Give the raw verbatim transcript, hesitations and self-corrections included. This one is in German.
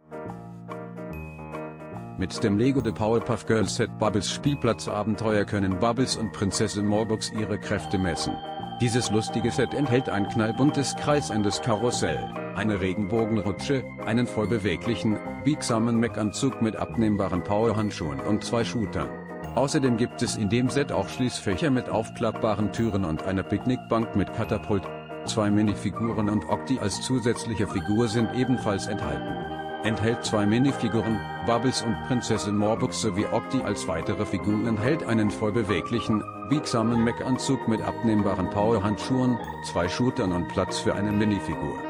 Mit dem Lego The Powerpuff Girls Set Bubbles Spielplatzabenteuer können Bubbles und Prinzessin Morbux ihre Kräfte messen. Dieses lustige Set enthält ein knallbuntes kreisendes Karussell, eine Regenbogenrutsche, einen voll beweglichen, biegsamen Mech-Anzug mit abnehmbaren Powerhandschuhen und zwei Shootern. Außerdem gibt es in dem Set auch Schließfächer mit aufklappbaren Türen und eine Picknickbank mit Katapult. Zwei Minifiguren und Octi als zusätzliche Figur sind ebenfalls enthalten. Enthält zwei Minifiguren, Bubbles und Prinzessin Morbux sowie Octi als weitere Figur, enthält einen voll beweglichen, biegsamen Mech-Anzug mit abnehmbaren Powerhandschuhen, zwei Shootern und Platz für eine Minifigur.